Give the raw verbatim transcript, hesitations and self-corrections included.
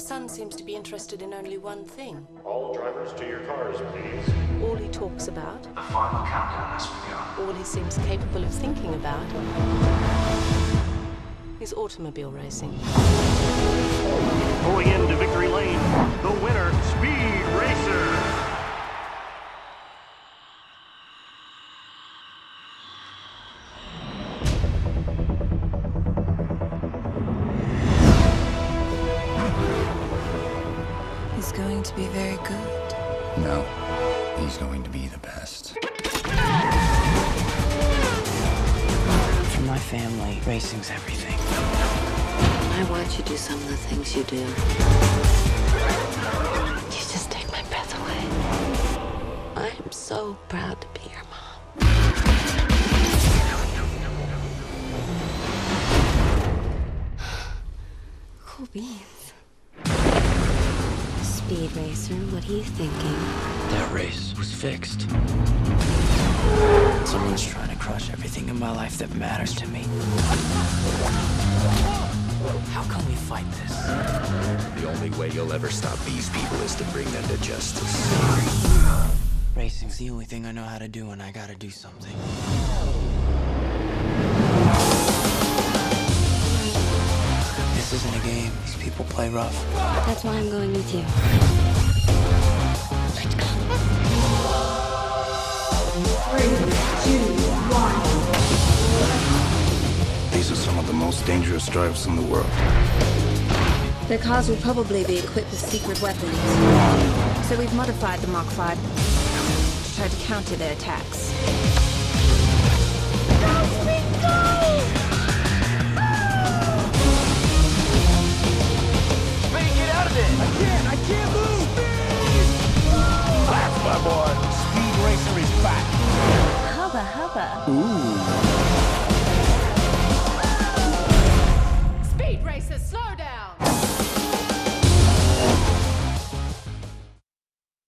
son seems to be interested in only one thing. All drivers to your cars, please. All he talks about, The final countdown has begun. all he seems capable of thinking about, is automobile racing. Pulling into victory lane, the winner, Speed Racer. He's going to be very good. No, he's going to be the best. For my family, racing's everything. I watch you do some of the things you do. You just take my breath away. I am so proud to be your mom. Cool beans. Speed Racer, what are you thinking? That race was fixed. Someone's trying to crush everything in my life that matters to me. How can we fight this? The only way you'll ever stop these people is to bring them to justice. Racing's the only thing I know how to do, and I gotta do something. This isn't a game. These people play rough. That's why I'm going with you. Let's go. These are some of the most dangerous drivers in the world. Their cars will probably be equipped with secret weapons. So we've modified the Mach five to try to counter their attacks. That's my boy. Speed Racer is back. Hubba hubba. Ooh.